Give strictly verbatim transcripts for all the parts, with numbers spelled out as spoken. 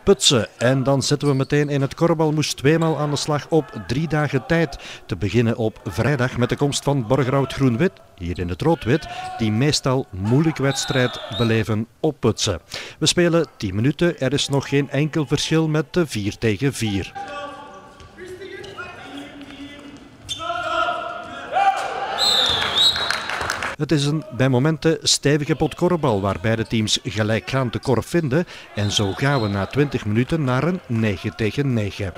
Putsen. En dan zitten we meteen in het korfbal. Moest tweemaal aan de slag op drie dagen tijd. Te beginnen op vrijdag met de komst van Borgerhout Groen-Wit, hier in het rood-wit, die meestal moeilijke wedstrijd beleven op Putsen. We spelen tien minuten. Er is nog geen enkel verschil met de vier tegen vier. Het is een bij momenten stevige pot korfbal waar beide teams gelijkgaand de korf vinden. En zo gaan we na twintig minuten naar een negen tegen negen.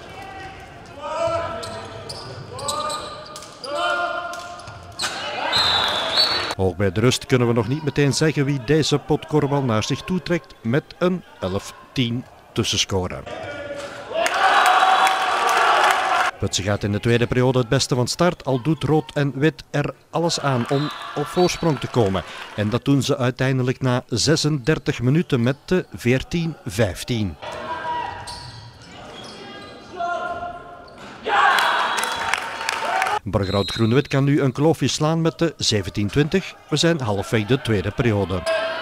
Ook bij de rust kunnen we nog niet meteen zeggen wie deze pot korfbal naar zich toetrekt met een elf tien tussenscore. Putsen gaat in de tweede periode het beste van start, al doet rood en wit er alles aan om op voorsprong te komen. En dat doen ze uiteindelijk na zesendertig minuten met de veertien vijftien. Borgerhout Groen-Wit kan nu een kloofje slaan met de zeventien twintig. We zijn halfweg de tweede periode.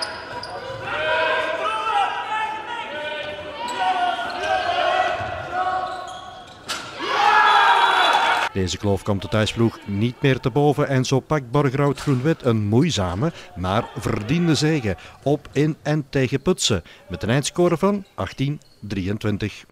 Deze kloof komt de thuisploeg niet meer te boven en zo pakt Borgerhout Groen-Wit een moeizame, maar verdiende zege op in en tegen Putsen met een eindscore van achttien drieëntwintig.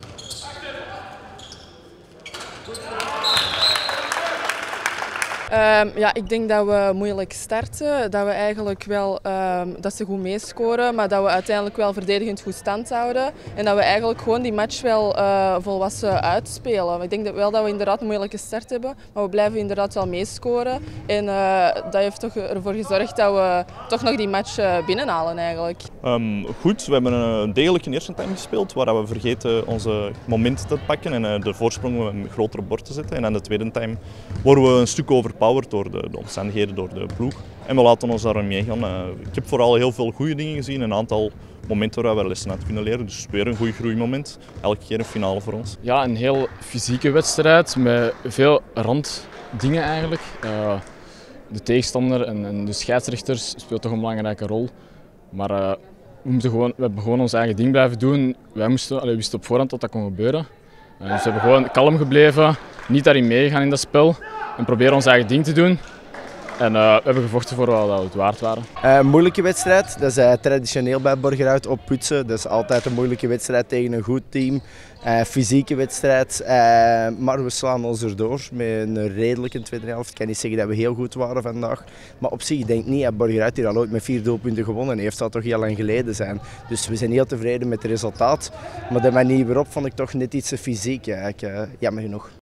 Um, ja, ik denk dat we moeilijk starten, dat we eigenlijk wel um, dat ze goed meescoren, maar dat we uiteindelijk wel verdedigend goed stand houden en dat we eigenlijk gewoon die match wel uh, volwassen uitspelen. Ik denk dat wel dat we inderdaad een moeilijke start hebben, maar we blijven inderdaad wel meescoren en uh, dat heeft toch ervoor gezorgd dat we toch nog die match uh, binnenhalen eigenlijk. Um, goed, we hebben een degelijke eerste time gespeeld waar we vergeten onze momenten te pakken en uh, de voorsprong met een grotere bord te zetten. En aan de tweede time worden we een stuk overpowered door de, de omstandigheden, door de ploeg. En we laten ons daarin meegaan. Uh, ik heb vooral heel veel goede dingen gezien, een aantal momenten waar we lessen uit kunnen leren. Dus weer een goed groeimoment. Elke keer een finale voor ons. Ja, een heel fysieke wedstrijd met veel randdingen eigenlijk. Uh, de tegenstander en, en de scheidsrechters speelt toch een belangrijke rol. Maar uh, we, moeten gewoon, we hebben gewoon ons eigen ding blijven doen. Wij moesten, allee, wisten op voorhand dat dat kon gebeuren. Uh, dus we hebben gewoon kalm gebleven, niet daarin meegegaan in dat spel. En proberen ons eigen ding te doen. En uh, we hebben gevochten voor wat we het waard waren. Uh, een moeilijke wedstrijd, dat is uh, traditioneel bij Borgerhout op Putsen. Dat is altijd een moeilijke wedstrijd tegen een goed team. Uh, fysieke wedstrijd, uh, maar we slaan ons erdoor met een redelijke tweede helft. Ik kan niet zeggen dat we heel goed waren vandaag. Maar op zich denk ik niet dat Borgerhout hier al ooit met vier doelpunten gewonnen heeft. Dat zou toch heel lang geleden zijn. Dus we zijn heel tevreden met het resultaat. Maar de manier waarop vond ik toch net iets te fysiek. Uh, jammer genoeg.